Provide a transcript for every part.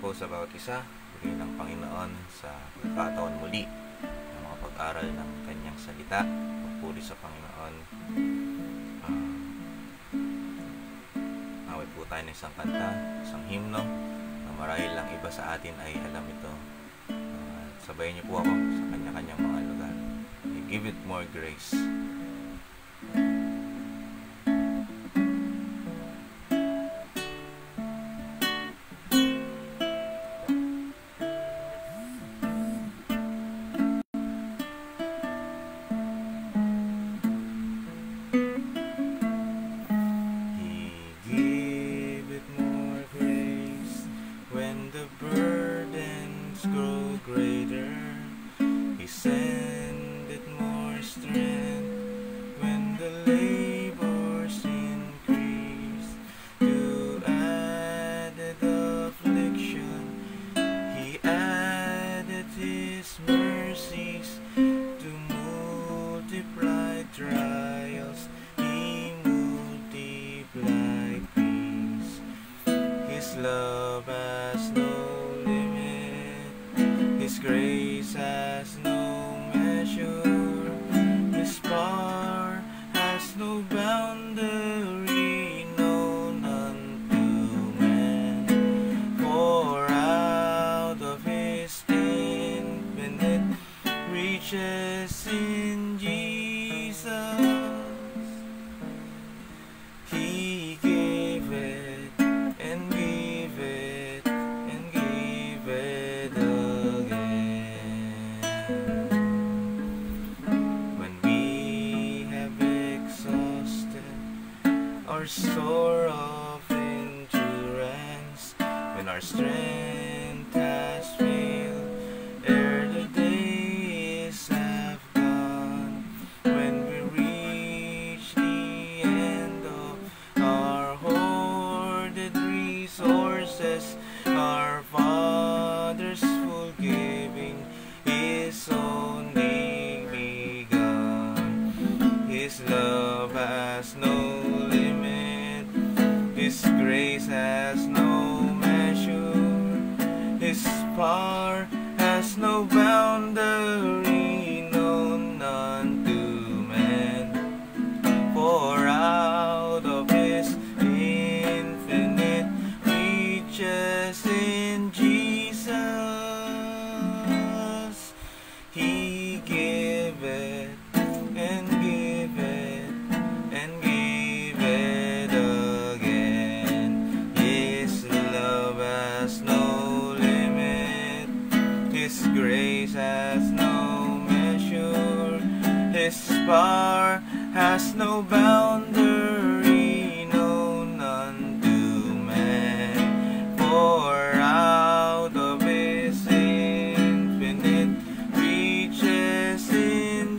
po sa bawat isa. Bigay ng Panginoon sa pagkakataon muli ng mga pag-aral ng kanyang salita. Pagpuri sa Panginoon. Awit po tayo ng isang kanta, isang himno na marahil lang iba sa atin ay alam ito. Sabayan niyo po ako sa kanya-kanyang mga lugar. Give it more grace. Love has no limit, His grace has no measure, His power has no boundary known unto man. For out of His infinite riches in Jesus, He gave it and gave it and gave it again. When we have exhausted our store of endurance, when our strength has failed ere the days have gone, when we reach the end of our hoarded resources, our Father's full giving is only begun. His love has no limit, His grace has no measure, His power has no boundary known unto man. For out of His infinite riches in Jesus, He gave it and gave it and gave it again. His love has no limit, His grace has no measure, His power has no boundary known unto man. For out of His infinite riches in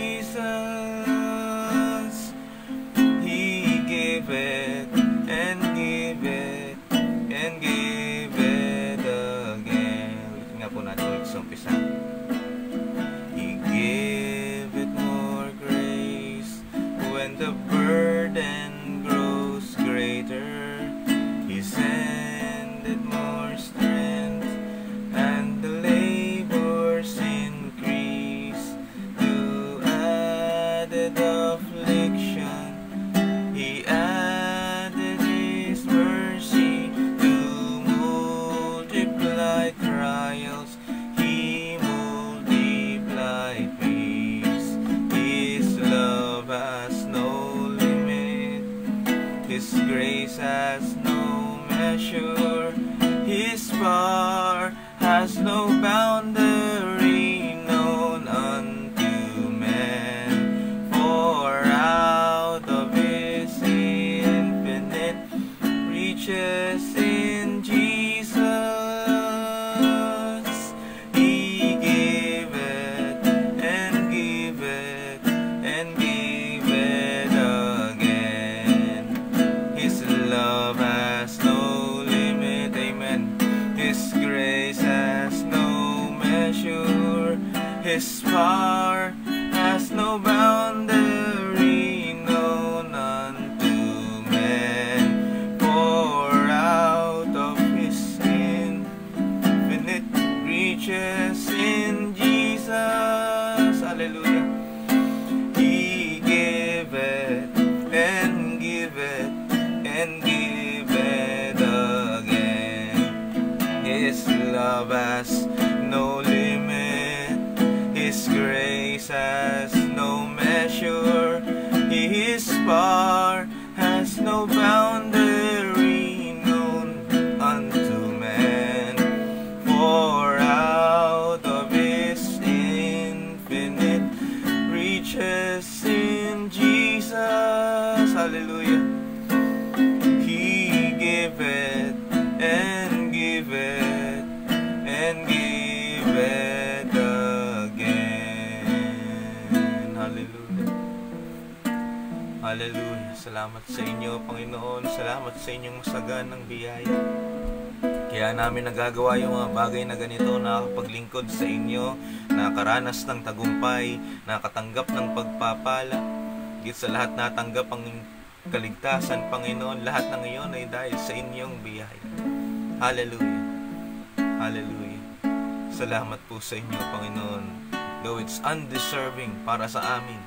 Jesus, He gave it and gave it and gave it again. Ulitin nga po natin ulit sa umpisa. He gave it more grace when the burden grows greater. He sent it more strength and the labors increase. To added affliction, He added His mercy. To multiply trials, He multiplied peace. His love has no limit, His grace has no measure, His power has no boundary known unto man. For out of His infinite riches in Jesus, He gave it and gave it and gave it again. His love has no limit, amen. His grace has no measure, His power has no boundary known unto man. For out of His love has no limit. His grace has no measure. His power has no boundary known unto man. For out of His infinite riches in Jesus, hallelujah, He giveth and giveth and giveth again. Hallelujah. Hallelujah. Salamat sa inyo, Panginoon. Salamat sa inyong masaganang biyaya. Kaya namin nagagawa yung mga bagay na ganito, nakapaglingkod sa inyo, nakaranas ng tagumpay, nakatanggap ng pagpapala. Higit sa lahat natanggap ang kaligtasan, Panginoon. Lahat ng iyon ay dahil sa inyong biyaya. Hallelujah. Hallelujah. Salamat po sa inyo, Panginoon. Though it's undeserving para sa amin,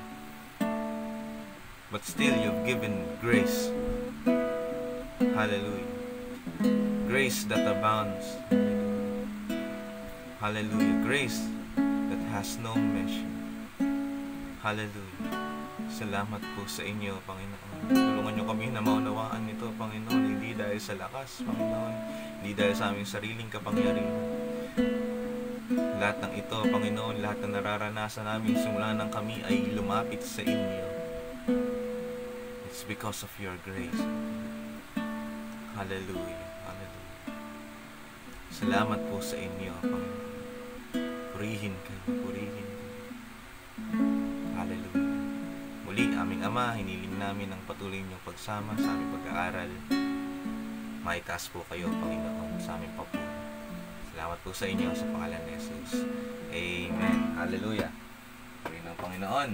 but still you've given grace. Hallelujah. Grace that abounds. Hallelujah. Grace that has no measure. Hallelujah. Salamat po sa inyo, Panginoon. Tulungan niyo kami na maunawaan nito, Panginoon. Hindi dahil sa lakas, Panginoon. Hindi dahil sa aming sariling kapangyarihan. Lahat ng ito, Panginoon, lahat ng nararanasan namin simula nang kami ay lumapit sa inyo, it's because of your grace. Hallelujah. Hallelujah. Salamat po sa inyo, Panginoon. Purihin kayo. Purihin kayo. Hallelujah. Muli, aming Ama, hiniling namin ang patuloy niyong pagsama sa aming pag-aaral. Maitaas po kayo, Panginoon, sa aming papuri. Salamat po sa inyo sa pangalan ni Jesus. Amen. Hallelujah. Purihin ng Panginoon.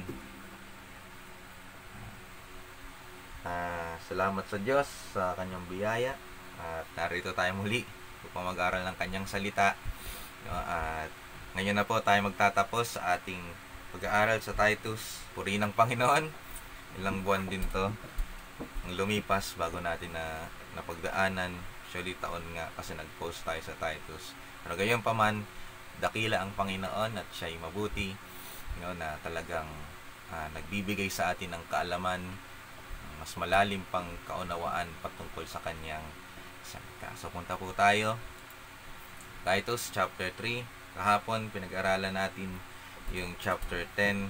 Salamat sa Diyos sa kanyang biyaya. At narito tayo muli upang mag-aral ng kanyang salita. At ngayon na po tayo magtatapos sa ating pag-aaral sa Titus. Purihin ng Panginoon. Ilang buwan din to ang lumipas bago natin na napagdaanan. Actually taon nga kasi nag-post tayo sa Titus. Pero gayon pa man, dakila ang Panginoon at siya'y mabuti, na talagang nagbibigay sa atin ng kaalaman, mas malalim pang kaunawaan patungkol sa kanyang salita. So punta po tayo. Titus chapter 3. Kahapon pinag-aralan natin yung chapter 10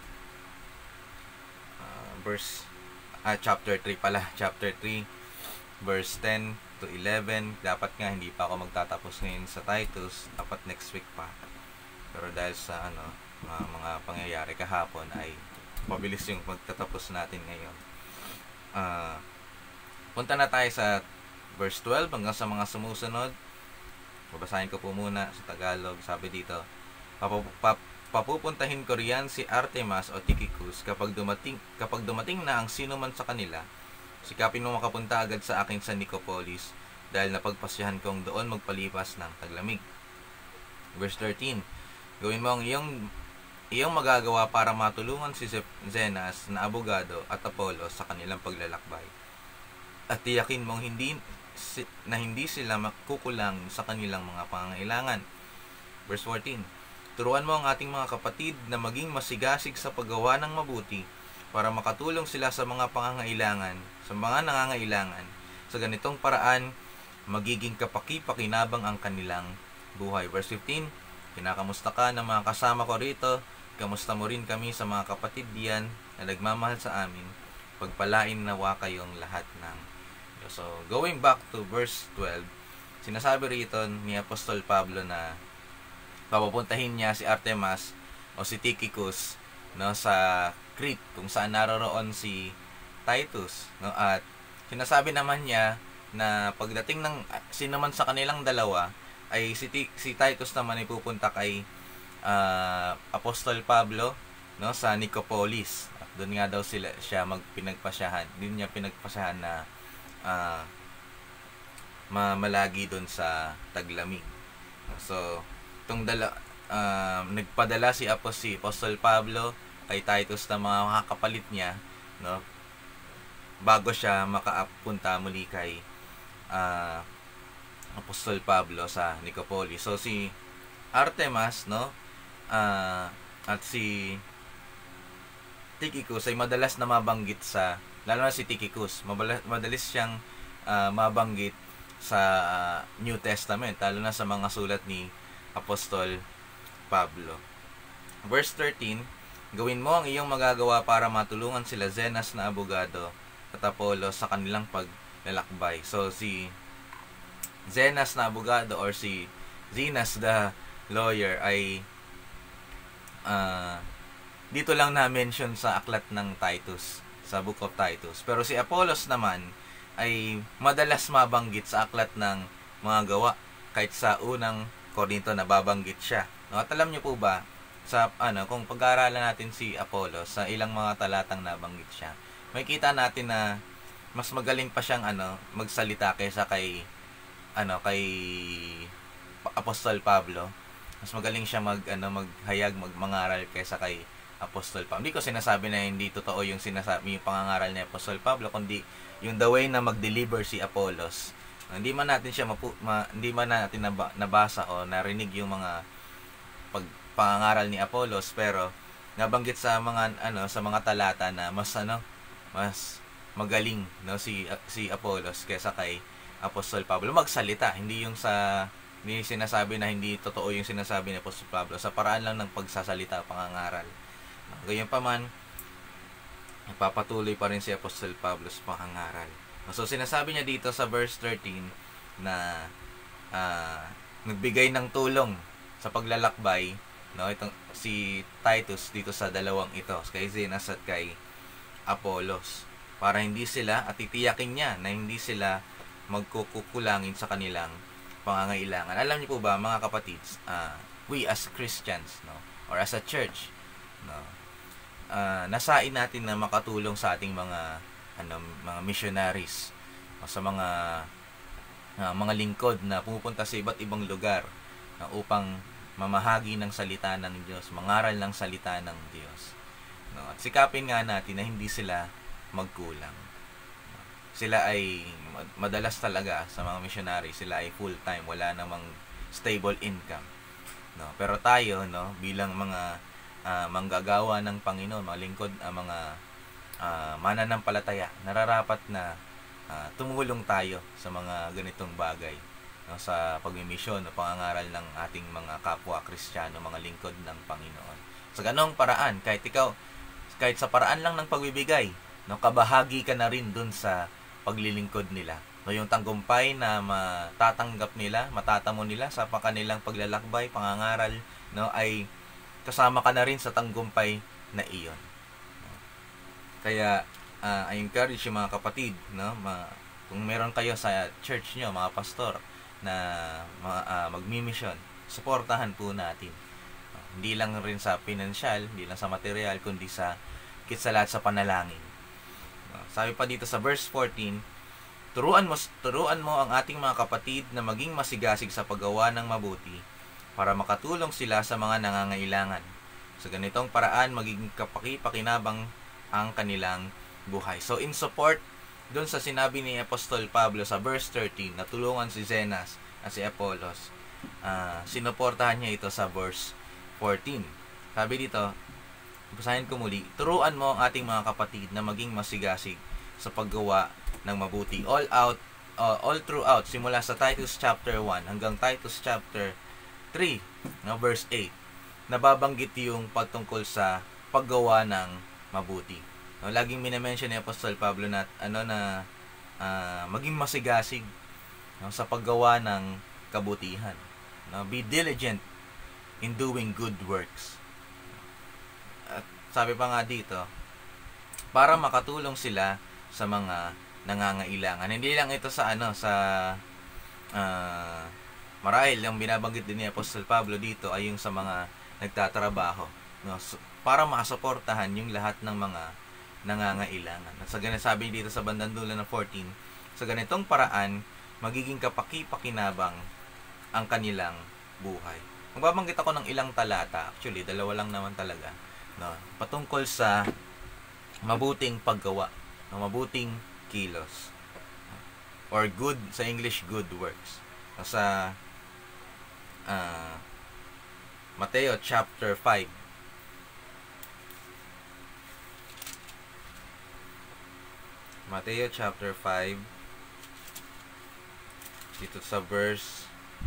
chapter 3 pala. Chapter 3 verse 10 to 11. Dapat nga hindi pa ako magtatapos ngayon sa Titus, dapat next week pa. Pero dahil sa mga pangyayari kahapon ay mabilis yung magtatapos natin ngayon. Punta na tayo sa verse 12 hanggang sa mga sumusunod. Babasahin ko po muna sa Tagalog. Sabi dito, papupuntahin ko riyan si Artemas o Tychicus kapag dumating na ang sino man sa kanila. Sikapin mo makapunta agad sa akin sa Nicopolis dahil napagpasyahan kong doon magpalipas ng taglamig. Verse 13, gawin mo ang iyong magagawa para matulungan si Zenas na abogado at Apollo sa kanilang paglalakbay. At tiyakin mong hindi sila makukulang sa kanilang mga pangangailangan. Verse 14, turuan mo ang ating mga kapatid na maging masigasig sa paggawa ng mabuti para makatulong sila sa mga nangangailangan. Sa ganitong paraan, magiging kapaki-pakinabang ang kanilang buhay. Verse 15, kinakamusta ka ng mga kasama ko rito, kamusta mo rin kami sa mga kapatid diyan na nagmamahal sa amin, pagpalain nawa kayong lahat ng Diyos. So, going back to verse 12, sinasabi rito ni Apostol Pablo na papupuntahin niya si Artemas o si Tychicus sa Crete, kung saan naroroon si Titus, at sinasabi naman niya na pagdating ng sino man sa kanilang dalawa ay si Titus naman ay pupunta kay Apostol Pablo sa Nicopolis, at doon nga daw siya pinagpasyahan na malagi doon sa taglamig. So nagpadala si Apostol Pablo kay Titus na mga kapalit niya, bago siya makapunta muli kay Apostol Pablo sa Nicopolis. So si Artemas, no, at si Tychicus ay madalas na mabanggit sa, lalo na si Tychicus, madalas siyang mabanggit sa New Testament, lalo na sa mga sulat ni Apostol Pablo. Verse 13, gawin mo ang iyong magagawa para matulungan sila Zenas na abogado at Apollos sa kanilang paglalakbay. So si Zenas na abogado or si Zenas the lawyer ay dito lang na-mention sa aklat ng Titus, sa Book of Titus. Pero si Apollos naman ay madalas mabanggit sa aklat ng mga gawa, kahit sa unang Korinto nababanggit siya. No, at alam niyo po ba, sa kung pag-aaralan natin si Apollos, sa ilang mga talatang nabanggit siya, makikita natin na mas magaling pa siyang magsalita kaysa kay Apostol Pablo. Mas magaling siya maghayag, mangaral kaysa kay Apostol Pablo. Hindi ko sinasabi na hindi totoo yung pangangaral ni Apostol Pablo, kundi yung the way na mag-deliver si Apollos. Hindi man natin siya hindi man natin nabasa o narinig yung mga pangangaral ni Apollos, pero nabanggit sa mga sa mga talata na mas magaling si Apollos kaysa kay Apostol Pablo magsalita. Hindi sinasabi na hindi totoo yung sinasabi ni Apostol Pablo, sa paraan lang ng pagsasalita, pangangaral. Gayunpaman, nagpapatuloy pa rin si Apostol Pablo sa pangangaral. So sinasabi niya dito sa verse 13 na nagbigay ng tulong sa paglalakbay, itong si Titus dito sa dalawang ito, kay Zenas at kay Apollos, para hindi sila, at titiyakin niya na hindi sila magkukulangin sa kanilang pangangailangan. Alam niyo po ba, mga kapatids, we as Christians, or as a church, nasain natin na makatulong sa ating mga missionaries, o sa mga lingkod na pumupunta sa iba't ibang lugar upang mamahagi ng salita ng Diyos, mangaral ng salita ng Diyos. At sikapin nga natin na hindi sila magkulang. Sila ay madalas talaga sa mga missionary, sila ay full-time, wala namang stable income. Pero tayo, bilang mga manggagawa ng Panginoon, mga lingkod, mga mananampalataya, nararapat na tumulong tayo sa mga ganitong bagay, sa pagmimisyon o pangangaral ng ating mga kapwa Kristiyano, mga lingkod ng Panginoon. Sa ganong paraan, kahit sa paraan lang ng pagbibigay, kabahagi ka na rin dun sa paglilingkod nila. Yung tanggumpay na matatanggap nila, matatamo nila sa kanilang paglalakbay, pangangaral, ay kasama ka na rin sa tanggumpay na iyon. Kaya I encourage yung mga kapatid, kung meron kayo sa church nyo, mga pastor, na magmi-mission, suportahan po natin. Hindi lang rin sa pinansyal, hindi lang sa material, kundi sa lahat sa panalangin. Sabi pa dito sa verse 14, turuan mo ang ating mga kapatid na maging masigasig sa paggawa ng mabuti para makatulong sila sa mga nangangailangan. Sa ganitong paraan, magiging kapaki-pakinabang ang kanilang buhay. So in support doon sa sinabi ni Apostol Pablo sa verse 13 na tulungan si Zenas at si Apollos, sinuportahan niya ito sa verse 14. Sabi dito, basahin ko muli, turuan mo ang ating mga kapatid na maging masigasig sa paggawa ng mabuti. All throughout, simula sa Titus chapter 1 hanggang Titus chapter 3, verse 8, nababanggit yung pagtungkol sa paggawa ng mabuti. Laging minamention ni Apostol Pablo na maging masigasig sa paggawa ng kabutihan. Be diligent in doing good works. At sabi pa nga dito, para makatulong sila sa mga nangangailangan. Hindi lang ito sa marahil ang binabanggit din ni Apostol Pablo dito ay yung sa mga nagtatrabaho, para masuportahan yung lahat ng mga nangangailangan. At sa ganito, sabi dito sa bandang dulo ng 14, sa ganitong paraan, magiging kapaki-pakinabang ang kanilang buhay. Magbabanggit ako ng ilang talata, actually, 2 lang naman talaga, patungkol sa mabuting paggawa, mabuting kilos, or good, sa English, good works. Sa uh, Mateo chapter 5. Mateo chapter 5, dito sa verse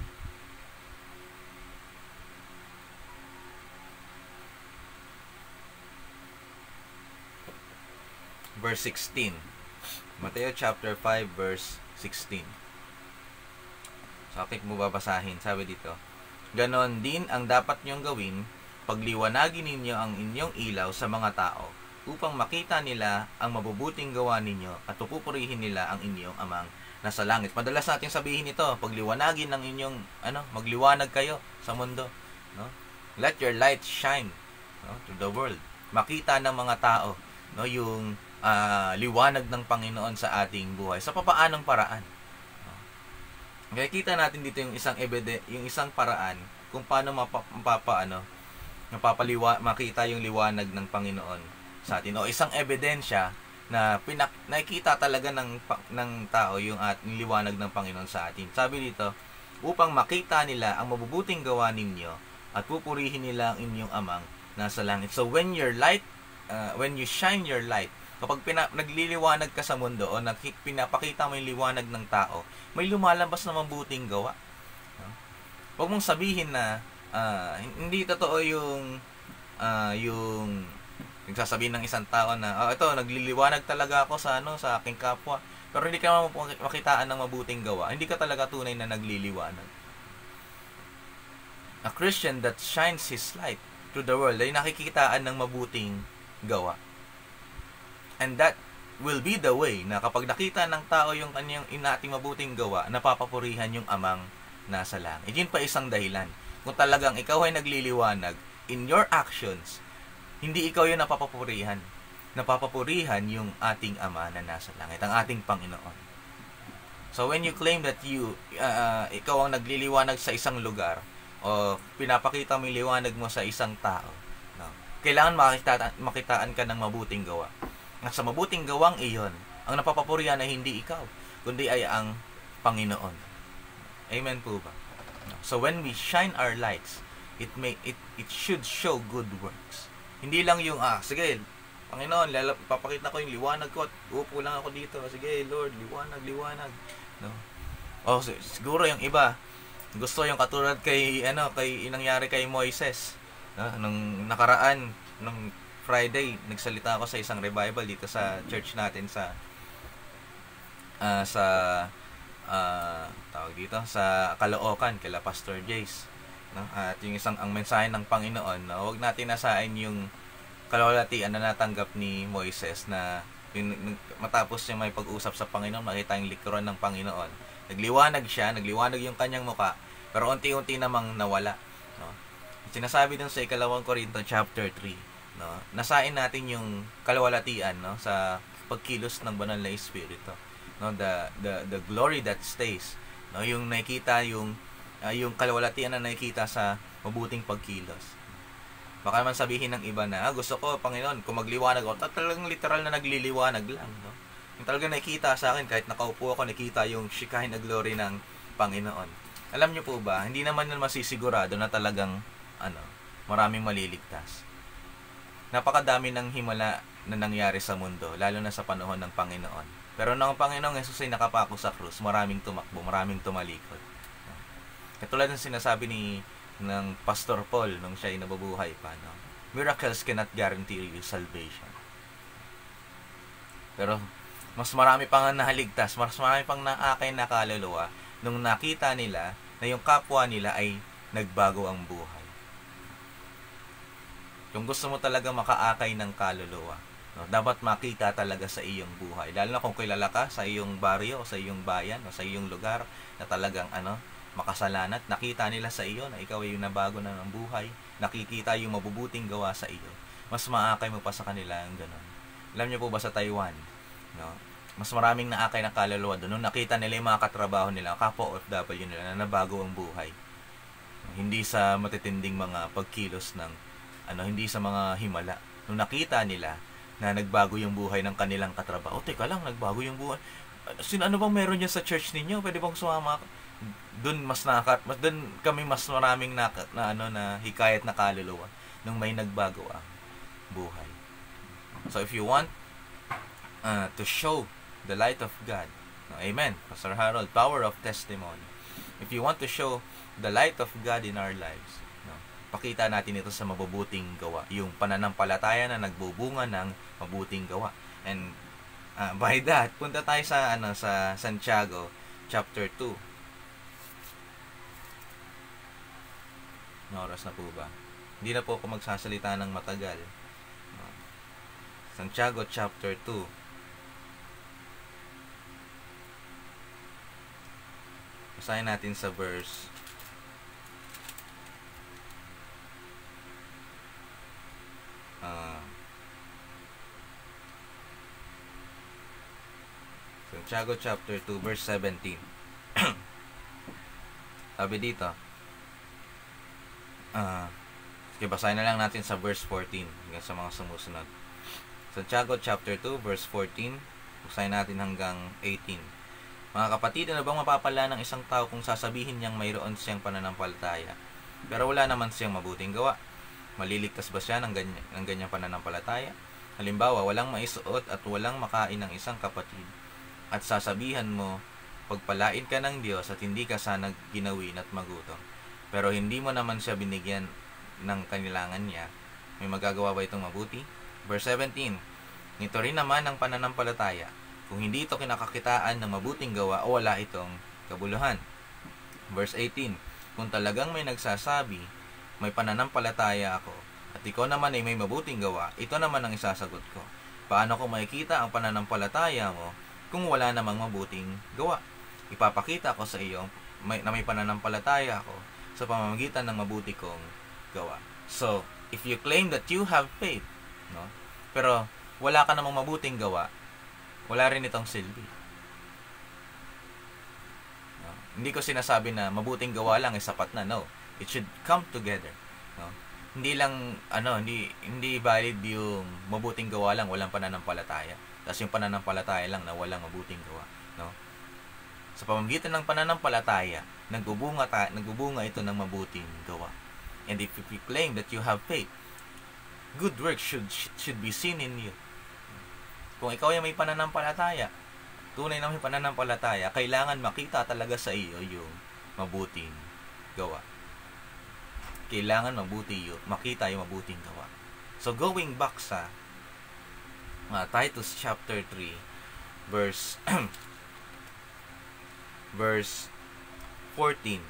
16. Mateo chapter 5 verse 16. So, akin mo babasahin. Sabi dito, ganon din ang dapat niyong gawin, pagliwanagin ninyo ang inyong ilaw sa mga tao, upang makita nila ang mabubuting gawa ninyo at pupurihin nila ang inyong amang nasa langit. Madalas natin sabihin ito, pagliwanagin ng inyong, magliwanag kayo sa mundo. No? Let your light shine, no, to the world. Makita ng mga tao, no, yung liwanag ng Panginoon sa ating buhay. Sa papaanong paraan? Kaya kita natin dito yung isang paraan kung paano makita yung liwanag ng Panginoon sa atin. O isang ebidensya na nakikita talaga ng tao yung liwanag ng Panginoon sa atin. Sabi dito, upang makita nila ang mabubuting gawa ninyo at pupurihin nila ang inyong amang nasa langit. So when you shine your light, kapag nagliliwanag ka sa mundo o pinapakita mo yung liwanag ng tao, may lumalabas na mabuting gawa. Huwag mong sabihin na hindi totoo yung nagsasabihin ng isang tao na ito, nagliliwanag talaga ako sa aking kapwa, pero hindi ka makitaan ng mabuting gawa. Hindi ka talaga tunay na nagliliwanag. A Christian that shines his light to the world ay nakikitaan ng mabuting gawa. And that will be the way na kapag nakita ng tao yung kanyang inating mabuting gawa, napapapurihan yung amang nasa langit. Yun pa isang dahilan. Kung talagang ikaw ay nagliliwanag, in your actions, hindi ikaw yung napapapurihan. Napapapurihan yung ating ama na nasa langit, ang ating Panginoon. So when you claim that ikaw ang nagliliwanag sa isang lugar, o pinapakita mo yung liwanag mo sa isang tao, no, kailangan makitaan ka ng mabuting gawa. At sa mabuting gawang iyon, ang napapapurihan ay hindi ikaw, kundi ay ang Panginoon. Amen po ba? So when we shine our lights, it should show good works. Hindi lang yung sige, Panginoon, papakita ko yung liwanag ko at upo lang ako dito. Sige, Lord, liwanag. No. O siguro yung iba, gusto yung katulad kay nangyari kay Moises, no? Nung nakaraan, nung Friday, nagsalita ako sa isang revival dito sa church natin sa tawag dito sa Caloocan kila Pastor Jace, no? At yung ang mensahe ng Panginoon, no? Huwag natin nasain yung kalawalatian na natanggap ni Moises na matapos niya may pag-usap sa Panginoon, makita yung likuran ng Panginoon. Nagliwanag yung kanyang muka, pero unti-unti namang nawala, no? Sinasabi dun sa 2 Corinto chapter 3, no, nasain natin yung kalawalatian, no, sa pagkilos ng banal na espiritu, no, the glory that stays, no, yung nakikita yung kalawalatian na nakikita sa mabuting pagkilos. Baka naman sabihin ng iba na gusto ko, Panginoon, kung magliwanag ako, talagang literal na nagliliwanag lang, no, yung talagang nakikita sa akin kahit nakaupo ako, nakita yung Shekinah glory ng Panginoon. Alam niyo po ba, hindi naman masisigurado na talagang maraming maliligtas. Napakadami ng himala na nangyari sa mundo, lalo na sa panahon ng Panginoon. Pero nang Panginoong Jesus ay nakapako sa krus, maraming tumakbo, maraming tumalikod. Katulad ng sinasabi ng Pastor Paul nung siya ay nabubuhay pa, no? Miracles cannot guarantee you salvation. Pero mas marami pang nahaligtas, mas marami pang naakay na kaluluwa nung nakita nila na yung kapwa nila ay nagbago ang buhay. Kung gusto mo talaga makaakay ng kaluluwa, no, dapat makita talaga sa iyong buhay. Lalo na kung kilala ka sa iyong baryo, o sa iyong bayan, o sa iyong lugar na talagang makasalanan, nakita nila sa iyo na ikaw ay yung nabago na ng buhay, nakikita yung mabubuting gawa sa iyo, mas maakay mo pa sa kanila ang gano'n. Alam niyo po ba sa Taiwan, no, mas maraming naakay ng kaluluwa doon nung nakita nila yung mga katrabaho nila, kapwa OFW nila na nabago ang buhay. Hindi sa matitinding mga pagkilos ng hindi sa mga himala. Nung nakita nila na nagbago yung buhay ng kanilang katrabaho, teka lang, nagbago yung buhay. Ano bang meron dyan sa church ninyo? Pwede bang sumama? Doon kami mas maraming na hikayat na kaluluwa nung may nagbago ang buhay. So if you want to show the light of God, no, amen, Pastor Harold, power of testimony. If you want to show the light of God in our lives, no, pakita natin ito sa mabubuting gawa, yung pananampalataya na nagbubunga ng mabuting gawa. And by that, punta tayo sa sa Santiago chapter 2. Oras na po ba? Hindi na po ako magsasalita ng matagal. Santiago chapter 2. Basahin natin sa verse Santiago chapter 2 verse 17. Sabi dito, sige, basahin na lang natin sa verse 14 hanggang sa mga sumusunod. Santiago chapter 2 verse 14, basahin natin hanggang 18. Mga kapatid, ano bang mapapala ng isang tao kung sasabihin niyang mayroon siyang pananampalataya, pero wala naman siyang mabuting gawa? Maliligtas ba siya ng ganyang pananampalataya? Halimbawa, walang maisuot at walang makain ng isang kapatid, at sasabihan mo, pagpalain ka ng Diyos at hindi ka sana ginawin at magutom, pero hindi mo naman siya binigyan ng kailangan niya, may magagawa ba itong mabuti? Verse 17, ito rin naman ang pananampalataya. Kung hindi ito kinakakitaan ng mabuting gawa, o wala itong kabuluhan. Verse 18, kung talagang may nagsasabi, may pananampalataya ako, at ikaw naman ay may mabuting gawa, ito naman ang isasagot ko. Paano ko makikita ang pananampalataya mo kung wala namang mabuting gawa? Ipapakita ko sa iyo na may pananampalataya ako sa pamamagitan ng mabuti kong gawa. So, if you claim that you have faith, no, pero wala ka namang mabuting gawa, wala rin itong silbi. No? Hindi ko sinasabi na mabuting gawa lang ay sapat na. No. It should come together. No? Hindi lang, hindi valid yung mabuting gawa lang, walang pananampalataya. Tapos yung pananampalataya lang na walang mabuting gawa. No? Sa pamamagitan ng pananampalataya, nagbubunga ito ng mabuting gawa. And if you claim that you have faith, good works should be seen in you. Kung ikaw ay may pananampalataya, tunay na may pananampalataya, kailangan makita talaga sa iyo yung mabuting gawa. Kailangan makita yung mabuting gawa. So going back sa Titus chapter 3 verse verse 14.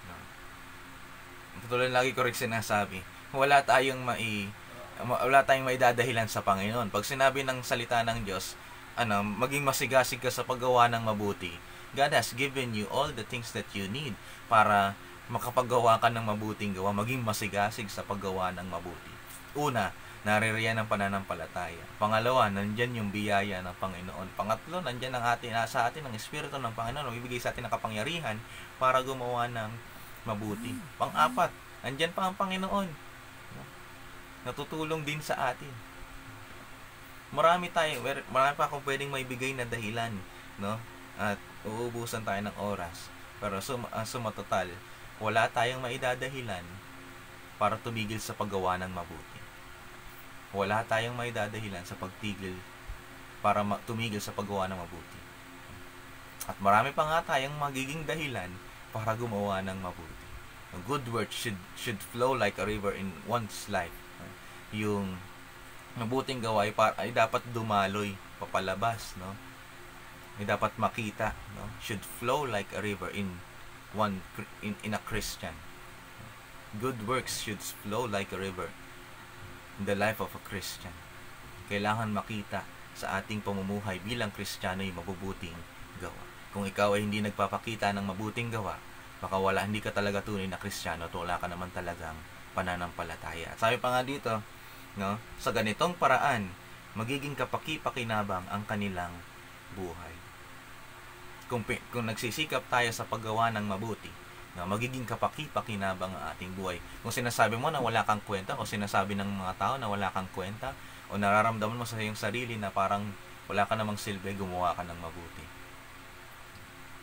Tuloy lagi ko rin sinasabi, wala tayong maidadahilan sa Panginoon. Pag sinabi ng salita ng Diyos, maging masigasig ka sa paggawa ng mabuti. God has given you all the things that you need para makapaggawa ka ng mabuting gawa, maging masigasig sa paggawa ng mabuti. Una, naririyan ang pananampalataya. Pangalawa, nandyan yung biyaya ng Panginoon. Pangatlo, nandyan sa atin ang Espiritu ng Panginoon, bibigay sa atin ng kapangyarihan para gumawa ng mabuti. Pang-apat, nandyan pa ang Panginoon, natutulong din sa atin. Marami pa akong pwedeng maibigay na dahilan, no? At uubusan tayo ng oras. Pero sumatotal, wala tayong maidadahilan para tumigil sa paggawa ng mabuti. Wala tayong maidadahilan sa pagtigil para tumigil sa paggawa ng mabuti. At marami pa nga tayong magiging dahilan para gumawa ng mabuti. Good works should flow like a river in one's life. Yung mabuting gawa ay dapat dumaloy papalabas, no? Ay dapat makita, no? Should flow like a river in a Christian. Good works should flow like a river in the life of a Christian. Kailangan makita sa ating pamumuhay bilang Kristiyano yung mabubuting gawa. Kung ikaw ay hindi nagpapakita ng mabuting gawa, baka hindi ka talaga tunay na Kristiyano at wala ka naman talagang pananampalataya. At sabi pa nga dito, no, sa ganitong paraan, magiging kapaki-pakinabang ang kanilang buhay. Kung nagsisikap tayo sa paggawa ng mabuti, no, magiging kapaki-pakinabang ang ating buhay. Kung sinasabi mo na wala kang kwenta, o sinasabi ng mga tao na wala kang kwenta, o nararamdaman mo sa iyong sarili na parang wala ka namang silbi, gumawa ka ng mabuti.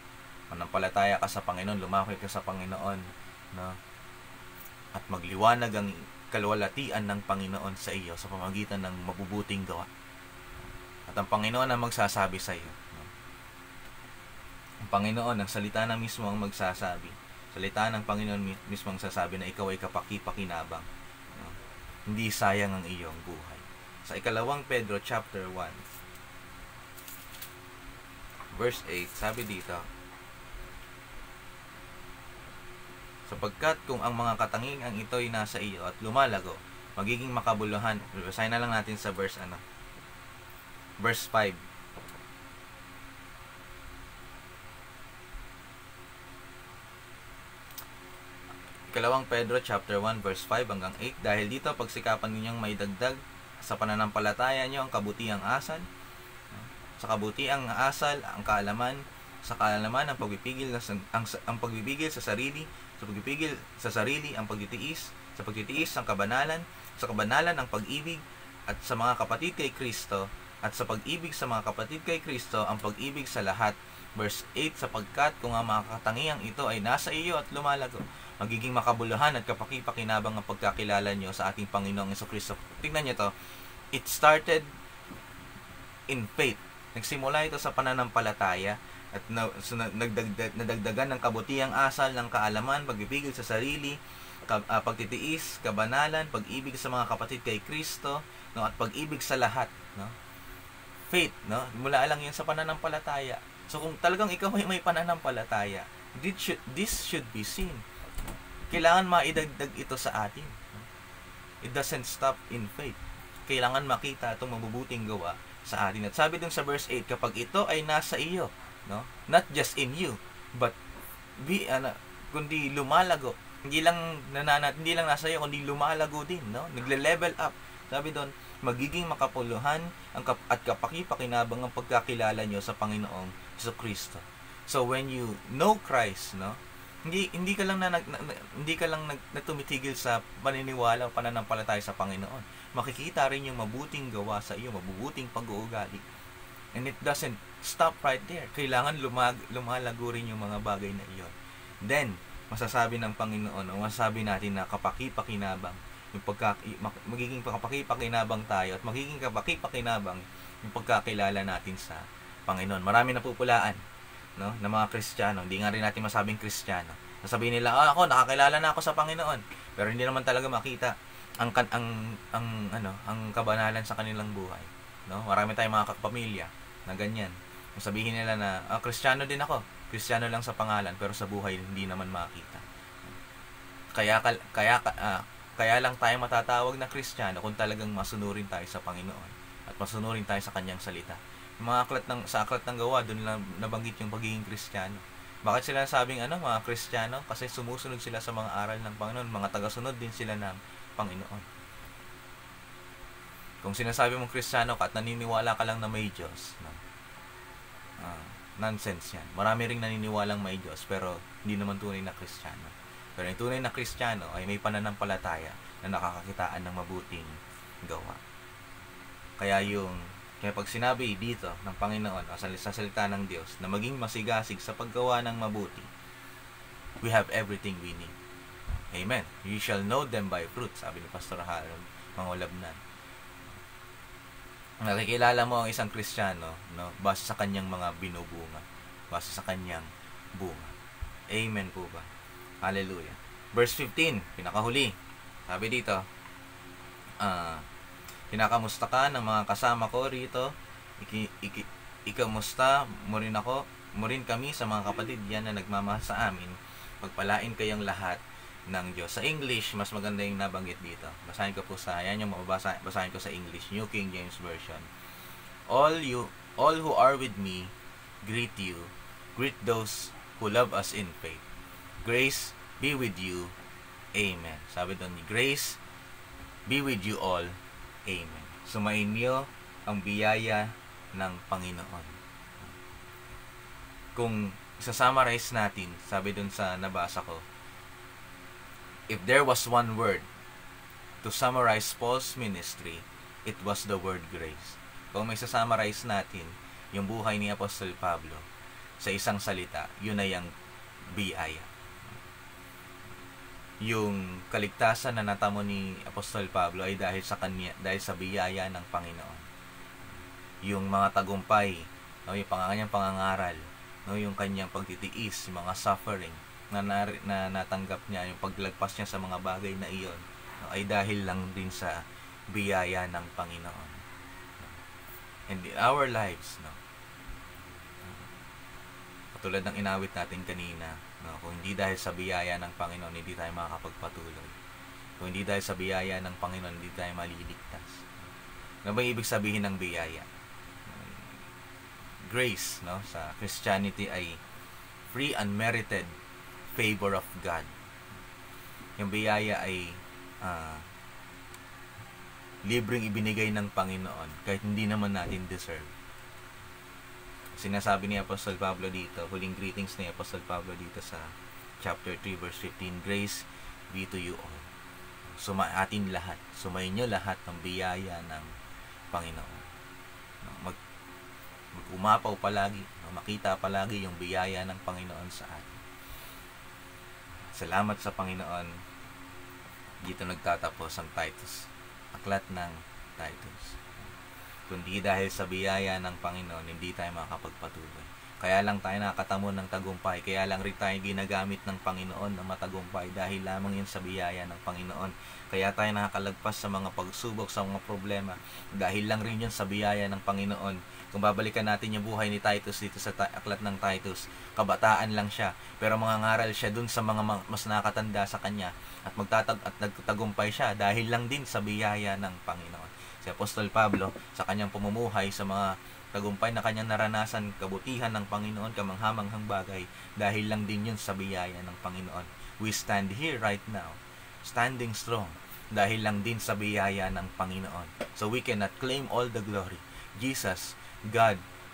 Manampalataya ka sa Panginoon, lumapit ka sa Panginoon, no? At magliwanag ang kaluwalhatian ng Panginoon sa iyo sa pamamagitan ng mabubuting gawa. At ang Panginoon ang magsasabi sa iyo. No? Ang Panginoon, ang salita na mismo ang magsasabi. Salita ng Panginoon mismo ang sasabi na ikaw ay kapaki-pakinabang. No? Hindi sayang ang iyong buhay. Sa ikalawang Pedro chapter 1, verse 8, sabi dito, sapagkat kung ang mga katangiang ito'y nasa iyo at lumalago, magiging makabuluhan. Basahin na lang natin sa verse 5. Ikalawang Pedro chapter 1 verse 5 hanggang 8. Dahil dito pagsikapan ninyong may dagdag sa pananampalataya niyo ang kabutiang asal, sa kabutiang asal ang kaalaman, sa kaalaman ang pagpipigil ang pagbibigil sa sarili, sa pagpipigil sa sarili ang pagtitiis, sa pagtitiis ang kabanalan, sa kabanalan ang pag-ibig, at sa mga kapatid kay Kristo, at sa pag-ibig sa mga kapatid kay Kristo ang pag-ibig sa lahat. Verse 8, sapagkat kung ang mga katangiang ito ay nasa iyo at lumalago, magiging makabuluhan at kapaki-pakinabang ang pagkakilala nyo sa ating Panginoong Jesucristo. Tingnan nyo to, it started in faith. Nagsimula ito sa pananampalataya at nadagdagan ng kabutiang asal ng kaalaman, pagpipigil sa sarili, pagtitiis, kabanalan, pag-ibig sa mga kapatid kay Kristo, no, at pag-ibig sa lahat, no? Faith, no? Mula lang 'yan sa pananampalataya. So kung talagang ikaw may pananampalataya, this should be seen. Kailangan maidagdag ito sa atin. It doesn't stop in faith. Kailangan makita itong mabubuting gawa sa atin. At sabi dun sa verse 8, kapag ito ay nasa iyo, no? Not just in you, but kundi lumalago. Hindi lang nasa iyo, kundi lumalago din, no? Nagle-level up. Sabi doon, magiging makapuluhan at kapaki-pakinabang ang pagkakilala nyo sa Panginoong Jesucristo. So when you know Christ, no? Hindi ka lang tumitigil sa paniniwala o pananampalataya sa Panginoon. Makikita rin yung mabuting gawa sa iyo, mabubuting pag-uugali. And it doesn't stop right there. Kailangan lumalago rin yung mga bagay na iyon. Then, masasabi ng Panginoon o masasabi natin na kapaki-pakinabang, magiging kapaki-pakinabang tayo at magiging kapaki-pakinabang yung pagkakilala natin sa Panginoon. Marami na pupulaan, no, ng mga Kristiyano. Hindi nga rin natin masabing Kristiyano. Sasabihin nila, ako nakakilala na ako sa Panginoon. Pero hindi naman talaga makita ang kabanalan sa kanilang buhay, no? Marami tayong mga kapamilya na ganyan. Sabihin nila na Kristiyano din ako. Kristiyano lang sa pangalan pero sa buhay hindi naman makita. Kaya lang tayo matatawag na Kristiyano kung talagang masunurin tayo sa Panginoon at masunurin tayo sa kanyang salita. Sa aklat ng gawa, doon lang nabanggit yung pagiging Kristiyano. Bakit sila sabing mga Kristiyano? Kasi sumusunod sila sa mga aral ng Panginoon, mga tagasunod din sila ng Panginoon. Kung sinasabi mong Kristiyano ka at naniniwala ka lang na may Diyos, no? Nonsense yan. Marami ring naniniwalang may Diyos pero hindi naman tunay na Kristiyano. Pero yung tunay na Kristiyano ay may pananampalataya na nakakakitaan ng mabuting gawa. Kaya pag sinabi dito ng Panginoon o sa salita ng Diyos na maging masigasig sa paggawa ng mabuti, we have everything we need. Amen. You shall know them by fruit, sabi ni Pastor Harold Mangolabnan. Nakikilala mo ang isang Kristiyano, no, base sa kanyang mga binubunga, base sa kanyang bunga. Amen po ba? Hallelujah. Verse 15, pinakahuli. Sabi dito, kinakamusta ka ng mga kasama ko rito, ikamusta mo rin kami sa mga kapatid yan na nagmamahal sa amin. Pagpalain kayong lahat ng Diyos. Sa English, mas maganda yung nabanggit dito. Basahin ko po yan yung basahin ko sa English, New King James Version. All who are with me, greet you. Greet those who love us in faith. Grace be with you. Amen. Sabi doon, grace be with you all. Amen. Sumainyo ang biyaya ng Panginoon. Kung isa-summarize natin, sabi doon sa nabasa ko, if there was one word to summarize Paul's ministry, it was the word grace. Kung may isa-summarize natin yung buhay ni Apostol Pablo, Sa isang salita, yun ay ang biyaya. Yung kaligtasan na natamo ni Apostol Pablo ay dahil sa kanya, dahil sa biyaya ng Panginoon. Yung mga tagumpay, no, yung kanyang pangangaral, no, yung kanyang pagtitiis, yung mga suffering na natanggap niya, yung paglagpas niya sa mga bagay na iyon, no, ay dahil lang din sa biyaya ng Panginoon. And in our lives, no, katulad ng inawit natin kanina, no, kung hindi dahil sa biyaya ng Panginoon, hindi tayo makakapagpatuloy. Kung hindi dahil sa biyaya ng Panginoon, hindi tayo maliligtas. Ano ba ibig sabihin ng biyaya? Grace, no, sa Christianity ay free unmerited favor of God. Yung biyaya ay libreng ibinigay ng Panginoon kahit hindi naman natin deserve. Sinasabi ni Apostol Pablo dito, huling greetings ni Apostol Pablo dito sa chapter 3 verse 15, grace be to you all. Atin lahat, sumainyo lahat ng biyaya ng Panginoon. Umapaw palagi, makita palagi yung biyaya ng Panginoon sa atin. Salamat sa Panginoon. Dito nagtatapos ang Titus, aklat ng Titus. Kundi dahil sa biyaya ng Panginoon, hindi tayo makakapagpatuloy. Kaya lang tayo nakatamo ng tagumpay. Kaya lang rin tayo ginagamit ng Panginoon na matagumpay dahil lamang yun sa biyaya ng Panginoon. Kaya tayo nakakalagpas sa mga pagsubok, sa mga problema. Dahil lang rin yun sa biyaya ng Panginoon. Kung babalikan natin yung buhay ni Titus dito sa aklat ng Titus, kabataan lang siya. Pero mangangaral siya dun sa mga mas nakatanda sa kanya. At nagtatagumpay siya dahil lang din sa biyaya ng Panginoon. Si Apostol Pablo, sa kanyang pamumuhay, sa mga tagumpay na kanyang naranasan, kabutihan ng Panginoon, kamanghamanghang bagay, dahil lang din yun sa biyaya ng Panginoon. We stand here right now, standing strong, dahil lang din sa biyaya ng Panginoon. So we cannot claim all the glory. Jesus, God,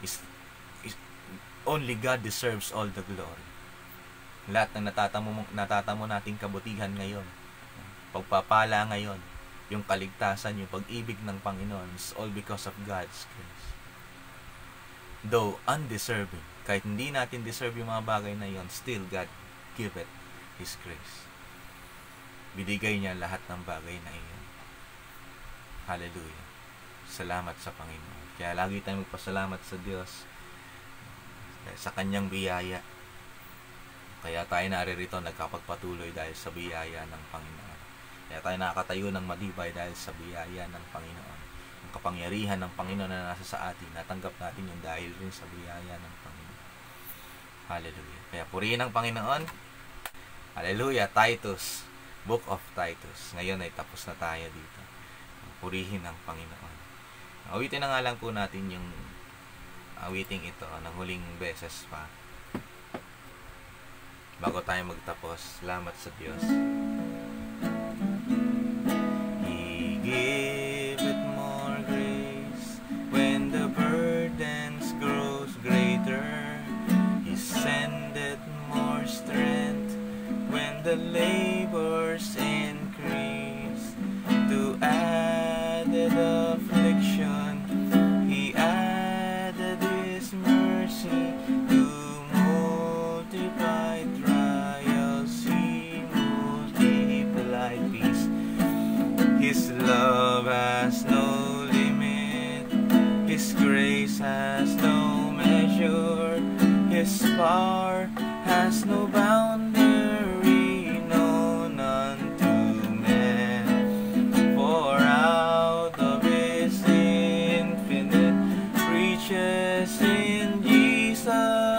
only God deserves all the glory. Lahat ng natatamo nating kabutihan ngayon, pagpapala ngayon, yung kaligtasan, yung pag-ibig ng Panginoon, is all because of God's grace. Though undeserving, kahit hindi natin deserve yung mga bagay na yon, still God give it His grace. Binigay niya lahat ng bagay na iyon. Hallelujah. Salamat sa Panginoon. Kaya lagi tayong magpasalamat sa Diyos sa kanyang biyaya. Kaya tayo naririto nagkapagpatuloy dahil sa biyaya ng Panginoon. Kaya tayo nakakatayo ng matibay dahil sa biyaya ng Panginoon. Ang kapangyarihan ng Panginoon na nasa sa atin, natanggap natin yung dahil rin sa biyaya ng Panginoon. Hallelujah. Kaya purihin ang Panginoon. Hallelujah. Titus, Book of Titus. Ngayon ay tapos na tayo dito. Purihin ang Panginoon. Awitin na nga lang po natin yung awiting ito ng huling beses pa. Bago tayo magtapos, salamat sa Diyos. He gave it more grace when the burdens grows greater. He sendeth more strength when the labors increase. To added affliction, He added His mercy. To multiply trials, He multiplied peace. His love has no limit, His grace has no measure, His power has no boundary known unto men. For out of His infinite riches in Jesus,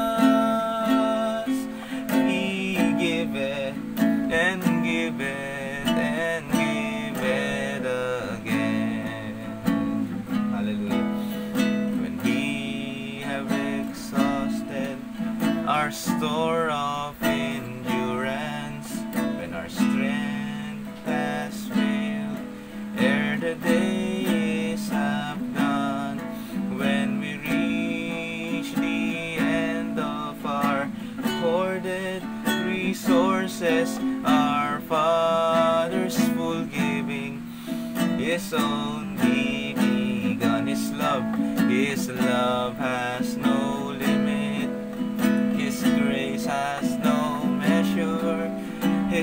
He giveth and giveth and giveth again. Hallelujah. When we have exhausted our store of endurance, when our strength has failed, ere the days have gone, when we reach the end of our hoarded resources, our Father's full giving is only begun. His love has no limit,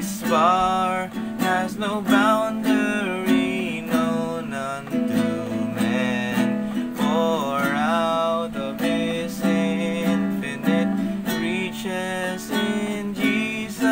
His power has no boundary, no, none to man. For out of His infinite riches in Jesus,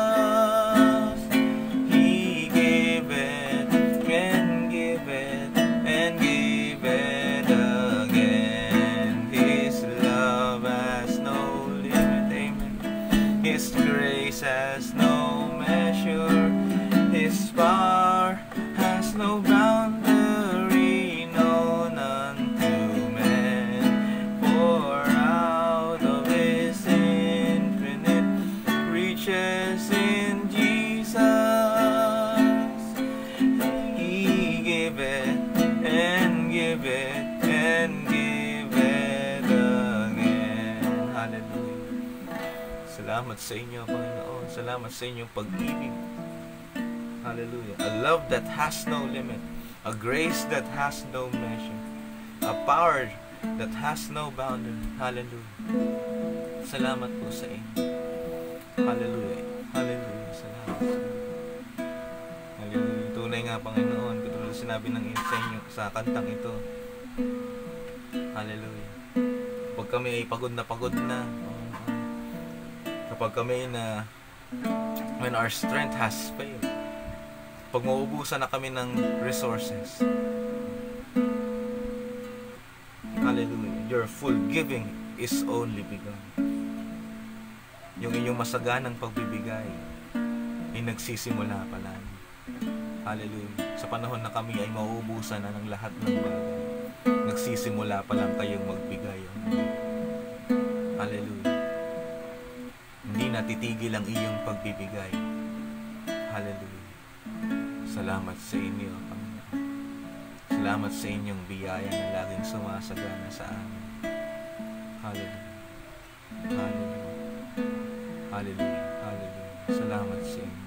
He gave it and gave it and gave it again. His love has no limit, amen. His grace has no measure. His power has no boundary, no, none to man. For out of His infinite riches in Jesus, He gave it and gave it and gave it again. Hallelujah. Salamat sa inyo, Panginoon. Salamat sa inyong pag-ibig. Hallelujah. A love that has no limit. A grace that has no measure. A power that has no boundary. Hallelujah. Salamat po sa inyo. Hallelujah. Hallelujah. Salamat sa inyo. Hallelujah. Tunay nga, Panginoon, katulad sinabi ng sa inyo sa kantang ito. Hallelujah. Kapag kami ay pagod na, kapag kami na when our strength has failed, pag mauubusan na kami ng resources, hallelujah, your full giving is only begun. Yung inyong masaganang pagbibigay ay nagsisimula pa lang. Hallelujah. Sa panahon na kami ay mauubusan na ng lahat ng bagay, nagsisimula pa lang kayong magbigay. Hallelujah. Hindi natitigil ang iyong pagbibigay. Hallelujah. Salamat sa inyo, Panginoon. Salamat sa inyong biyaya na laging sumasagana sa amin. Hallelujah. Hallelujah. Hallelujah. Hallelujah. Salamat sa inyo.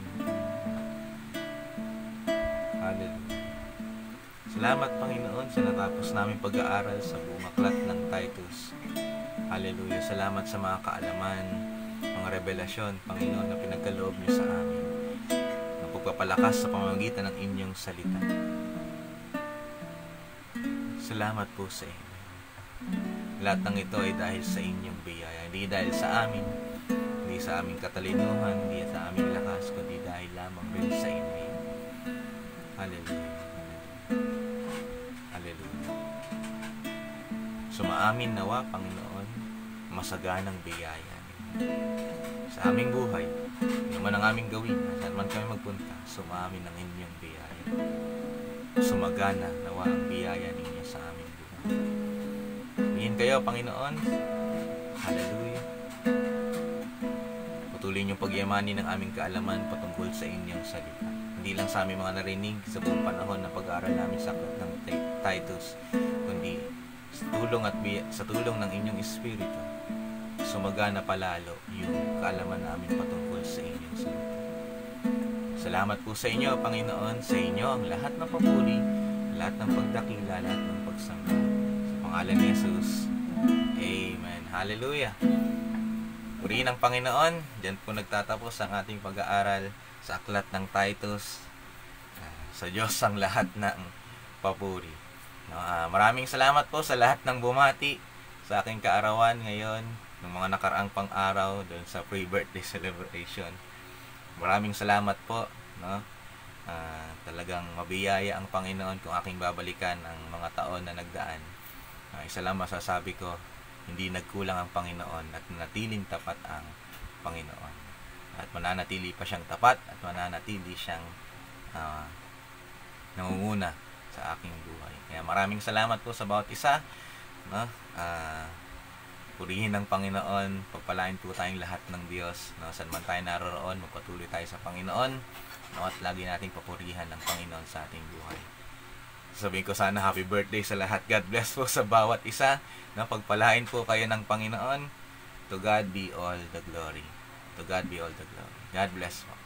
Hallelujah. Salamat, Panginoon, sa natapos namin pag-aaral sa buong aklat ng Titus. Hallelujah. Salamat sa mga kaalaman, mga revelasyon, Panginoon, na pinagkaloob niyo sa amin, na pagpapalakas sa pamamagitan ng inyong salita. Salamat po sa inyo. Lahat ng ito ay dahil sa inyong biyaya, hindi dahil sa amin, hindi sa aming katalinuhan, hindi sa aming lakas, kundi dahil lamang rin sa inyo. Hallelujah. Hallelujah. Sumaamin nawa, Panginoon, masaganang biyaya sa aming buhay. Ano man ang aming gawin, saan man kami magpunta, sumaamin ang inyong biyaya. Sumagana nawa ang biyaya ninyo sa aming buhay. Piliin kayo, Panginoon. Hallelujah. Patuloy niyong pagyamanin ng aming kaalaman patungkol sa inyong salita. Hindi lang sa aming mga narinig sa buong panahon na pag-aaral namin sa aklat ng Titus, kundi sa tulong ng inyong Espiritu, sumagana palalo yung kaalaman namin patungkol sa inyong salita. Salamat po sa inyo, Panginoon. Sa inyo ang lahat ng papuri, lahat ng pagdakila, lahat ng pagsamba. Sa pangalan ni Jesus. Amen. Hallelujah. Purihin ang Panginoon. Diyan po nagtatapos ang ating pag-aaral sa aklat ng Titus. Sa Diyos ang lahat ng papuri. Maraming salamat po sa lahat ng bumati sa aking kaarawan ngayon, ng mga nakaraang pang-araw doon sa pre-birthday celebration. Maraming salamat po, no? Talagang mabiyaya ang Panginoon kung aking babalikan ang mga taon na nagdaan. Isa lang masasabi ko, hindi nagkulang ang Panginoon at natiling tapat ang Panginoon. At mananatili pa siyang tapat at mananatili siyang nangunguna sa aking buhay. Kaya maraming salamat po sa bawat isa, no? Purihin ng Panginoon, pagpalain po tayong lahat ng Diyos, no? Saan man tayo naroroon, magpatuloy tayo sa Panginoon, no? At lagi nating papurihan ng Panginoon sa ating buhay. Sabihin ko sana happy birthday sa lahat. God bless po sa bawat isa, no? Pagpalain po kayo ng Panginoon. To God be all the glory. To God be all the glory. God bless po.